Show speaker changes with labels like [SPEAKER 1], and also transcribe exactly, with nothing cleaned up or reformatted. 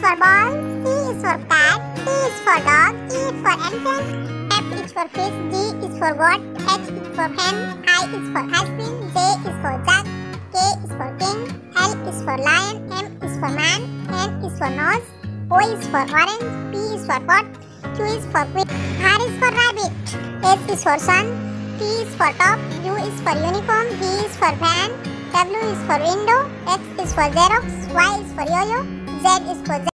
[SPEAKER 1] for ball, C is for cat, D is for dog, E is for elephant, F is for fish, G is for goat, H is for hen, I is for ice cream, J is for jug, K is for king, L is for lion, M is for man, N is for nose, O is for orange, P is for pot, Q is for queen, R is for rabbit, S is for sun, T is for top, U is for uniform, V is for van, W is for window, X is for Xerox, Y is for yo-yo, Z is for Z.